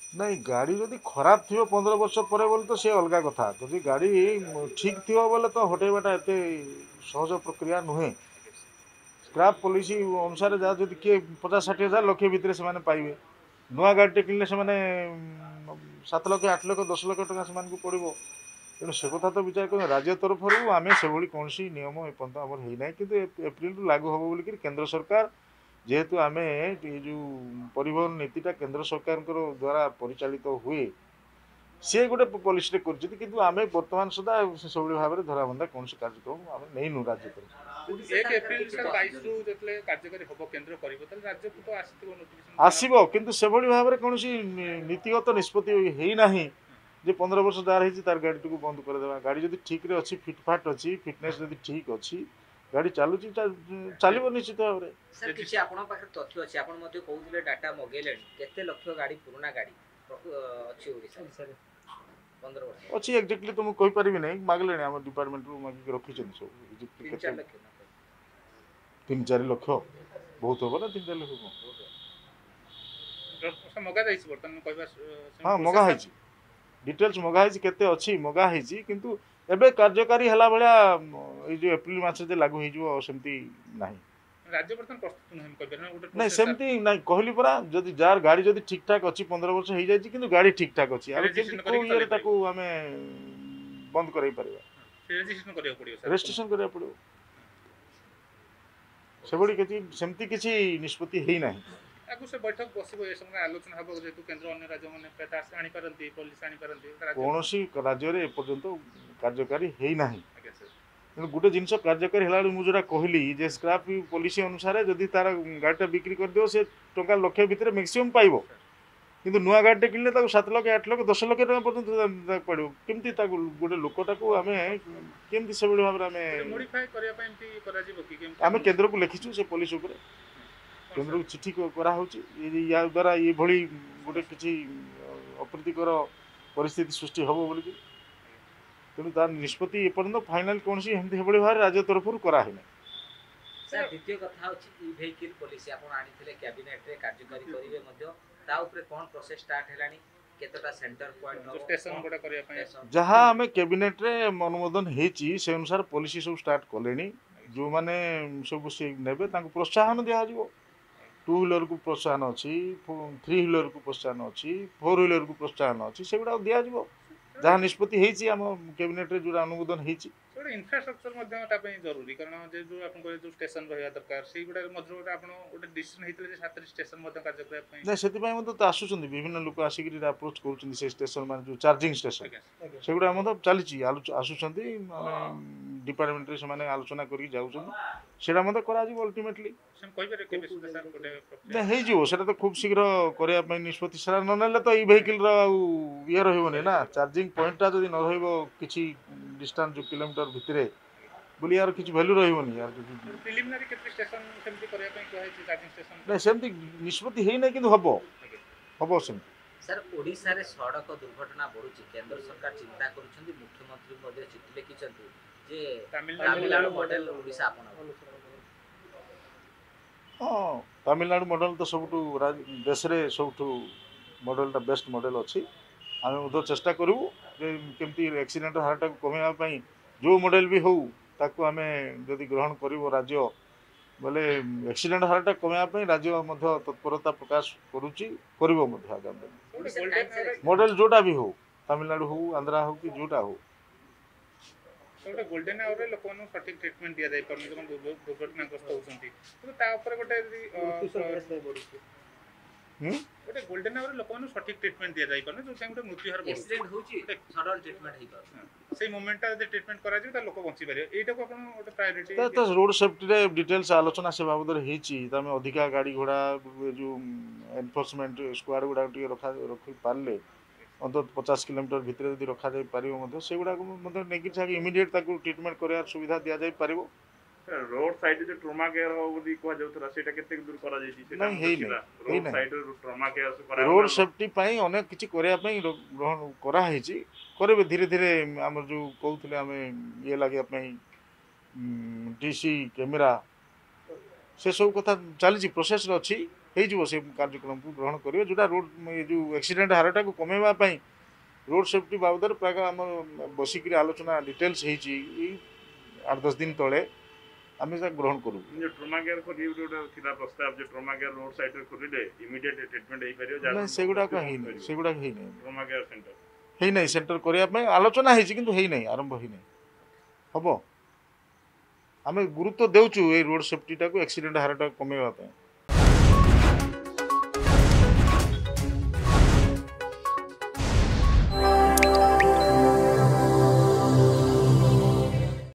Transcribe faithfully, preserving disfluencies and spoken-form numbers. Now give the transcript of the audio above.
नहीं गाड़ी जदि खराब थी पंद्रह वर्ष पर बोले तो सी अलग कथा जदि गाड़ी ठीक थी बोले तो हटेबाटा एत सहज प्रक्रिया नुहे स्क्रैप पॉलिसी अनुसार जहाँ जब किए पचास षाठी हजार लक्षे भितर से पाइबे नुआ गाड़ीटे किणले से सात लक्ष आठ लक्ष दस लक्ष टका से पड़ो तेणु से कथा तो विचार कर राज्य तरफ आम से कौन नियम एपर्त आम होना कि एप्रिल रु लागू हम बोलिक केन्द्र सरकार जेहेतु आम ये जो परिवहन नीतिटा केन्द्र सरकार द्वारा परिचालित हुए सी गोटे पॉलिसी कर आम बर्तमान सुधा से सब भाव में धराबंधा कौन कार्यक्रम आम नहीं राज्य तरफ एक एप्रिल सर बाईस रु जेतले कार्यकारी हबो केंद्र करिवो त राज्य को तो आसीथिबो नोटिफिकेशन आसीबो किंतु से भली भाव में कौन नीतिगत निष्पत्ति है नहीं जे पंद्रह वर्ष जार है तार गाड़ी को बंद करदेवा गाड़ी जब ठीक रे अच्छी फिटफाट अच्छी फिटनेस जब ठीक अच्छी गाड़ी चलू चलो निश्चित भाव में सर किछि आपन पाखे तथ्य अछि आपन मध्ये कहउथिले डाटा मगेलेन केते लक्ष गाड़ी पुराना गाड़ी अछि ओडिसा रे पंद्रह वर्ष अच्छी एक्जेक्टली तुम कहि परिबि नै मागले आम डिपार्टमेंट रु मागिक रखि छन सब तीन चार लक्ष तीन चार लक्ष बहुत होबो ना तीन चार लक्ष मगा जाइछ बर्तन कहबा हां मगा है डिटेल्स मगा है केते अछि मगा है किंतु एबे कार्यकारी हला भलिया ए जो एप्रिल मास जे लागू हे जो सेमती नाही राज्य बर्तन प्रस्तुत नहीं कहबे ना नहीं सेमती नहीं कहली परा जदि जार गाड़ी जदि ठीक ठाक अछि पंद्रह वर्ष हो जाय किंतु गाड़ी ठीक ठाक अछि आ को ये ताको हमें बंद करई परबा रजिस्ट्रेशन करियो पड़ियो सर रजिस्ट्रेशन करिया पड़ियो सेबडी किछि सेमती किछि निष्पत्ति हेई नाही आगु से बैठक बसिबो ए समय आलोचना हबो जेतु केंद्र अन्य राज्य माने पेटास आनी परंती पुलिस आनी परंती कोनोसी राज्य रे पर्यंत कार्यकारी हेई नाही गोटे जिनस कार्यकारी है मुझे कहली जे स्क्रैप पॉलिसी अनुसार जदि तार गाड़ीटा बिक्री कर दियो से टंका लक्ष भितर मैक्सिमम पाइबो किंतु नुआ गाड़ीटे किनले सात लक्ष आठ लक्ष दस लक्ष टका पर्यंत पड़ो केमती गोटे लोकटा को आम केमती से भाव में मॉडिफाई करिया पे एमती करा जिवो कि केमती आम केन्द्र को लिखिछु से पॉलिसी ऊपर केन्द्र को चिट्ठी करा होची या द्वारा ये भली गोटे किछि अप्रीतिकर परिस्थिति सृष्टि हबो बोली तेणु तार निष्पत्ति एपर्यंत फाइनाल कौन सी एमती भाव राज्य तरफ कराही सर द्वितीय कथा अछि ई व्हीकल पॉलिसी आपण आनिथिले कैबिनेट रे कार्यकारी करिवे मध्ये ता ऊपर कोन प्रोसेस स्टार्ट हेलानी केतटा सेंटर पॉइंट जो स्टेशन गोटा करिया पय जहां हमें कैबिनेट रे अनुमोदन हेची से अनुसार पॉलिसी सब स्टार्ट कलेनी जो माने सब से नेबे तांको प्रोत्साहन दिया जिवो टू व्हीलर को प्रोत्साहन अछि थ्री व्हीलर को प्रोत्साहन अछि फोर व्हीलर को प्रोत्साहन अछि सेगुडा दिया जिवो जहाँ निष्पत्ति हेची आम कैबिनेट रे जो अनुमोदन हेची गोटे इंफ्रास्ट्रक्चर मध्यम ता पय जरूरी कारण जे जो आपन को जो स्टेशन रहया दरकार सेई गुडा मध्य गोटे आपन गोटे डिसीजन हेतले जे सातरी स्टेशन मध्य कार्य करे पय नै सेति पय मते तो आसुचंदी विभिन्न लोक आसिक अप्रोच करूचंदी से स्टेशन मान जो चार्जिंग स्टेशन सेगुडा मते चलीची आसुचंदी माने डिपार्टमेंट रे से माने आलोचना करी जाउचंदी सेडा मते करा जी अल्टीमेटली सेम कहि बेरे केबे सुदा सर गोटे नै हे जिवो सेटा तो खूब शीघ्र करिया पय निष्पत्ति सरा न नेले तो ई व्हीकल रो ये रहइबोनी ना चार्जिंग पॉइंट ता जदी न रहइबो किछि डिस्टेंस जो किलोमीटर भितरे बोली यार किछि वैल्यू रहइबोनी यार प्रिलिमिनरी केते स्टेशन सेमती करिया पय कहै छै चार्जिंग स्टेशन नै सेमती निष्पत्ति हेइ नै किंतु हबो हबो सेम सर ओडिसा रे सड़क दुर्घटना बढ़ुची केंद्र सरकार चिंता करूछंदी मुख्यमंत्री मध्ये चिट्ठी लिखिछंती जे तमिलनाडु मॉडल ओडिसा अपना हाँ तमिलनाडु मॉडल तो सबुठु देश रे सबुठु मॉडल टा बेस्ट मॉडल अच्छी आम उधर चेष्टा करूँ केमती एक्सीडेंट हारटा कमेवा पई जो मॉडल भी हो ताकू आम जदि ग्रहण करिवो राज्य बोले एक्सीडेंट हारटा कमेवा पई राज्य मध्य तत्परता प्रकाश करूची करिवो मध्य आगामी मॉडल जोटा भी हो तमिलनाडु हो आंध्रा हो कि जोटा हो गोटे गोल्डन आवर रे लोकन सटीक ट्रीटमेंट दिया जाय परमे जन दुर्घटनाग्रस्त होउछंती तो ता ऊपर गोटे हम गोटे गोल्डन आवर लोकन सटीक ट्रीटमेंट दिया जाय परमे जो गोटे मृत्यु हार एक्सीडेंट होउची सडन ट्रीटमेंट हे पर से मोमेंट ता ट्रीटमेंट करा जे ता लोक बंची पारे एटा को अपन गोटे प्रायोरिटी ता तो रोड सेफ्टी रे डिटेल्स आलोचना से बाबद हेची तमे अधिका गाड़ी घोड़ा जो एनफोर्समेंट स्क्वाड गुडा रखा रखि पारले अंत पचास किलोमीटर भितर यदि रखा जाय पारिबो से गुडा इमिडिएट ट्रीटमेंट करार सुविधा दिया जाय पारिबो रोड साइड जो ट्रमा केयर हो बोली कह जाउतरा सेटा केते दूर करा जायछि सेटा रोड साइड ट्रमा केयर से करा रोड सेफ्टी पई अनेक किछि करिया पई ग्रहण करा हेछि करबे धीरे धीरे हमर जो कहउथले हमें ये लागे पई डीसी कैमरा से सब कथा चली प्रोसेस अच्छी ହେଇଯିବ ସେ କାର୍ଯ୍ୟକ୍ରମକୁ ଗ୍ରହଣ କରିବେ ଯେଉଁଟା ରୋଡ଼ ଏ ଯେଉଁ ଆକ୍ସିଡେଣ୍ଟ ହାରଟାକୁ କମେଇବା ପାଇଁ ରୋଡ଼ ସେଫ୍ଟି ବାବଦରେ ପ୍ରାୟ ଆମର ବସିକିରି ଆଲୋଚନା ଡିଟେଲ୍ସ ହେଇଛି ଏଇ ଆଠ ଦଶ ଦିନ ତଳେ ଆମେ ତାକୁ ଗ୍ରହଣ କରୁ। ट्रमा केयर खोलिए ଗୋଟେ ଥିଲା ପ୍ରସ୍ତାବ ଯେ ट्रमा केयर ରୋଡ ସାଇଡରେ ଖୋଲିଲେ ଇମିଡିଏଟ ଟ୍ରିଟମେଣ୍ଟ ହେଇପାରିବ ନାଇଁ ସେଗୁଡ଼ାକ ହେଇନି ସେଗୁଡ଼ାକ ହେଇନାହିଁ ट्रमा केयर सेंटर ହେଇନାହିଁ ସେଣ୍ଟର କରିବା ପାଇଁ ଆଲୋଚନା ହେଇଛି କିନ୍ତୁ ହେଇନାହିଁ ଆରମ୍ଭ ହେଇନାହିଁ ହବ ଆମେ ଗୁରୁତ୍ୱ ଦେଉଛୁ ଏଇ ରୋଡ଼ ସେଫ୍ଟିଟାକୁ ଆକ୍ସିଡେଣ୍ଟ ହାରଟାକୁ କମେଇବା ପାଇଁ।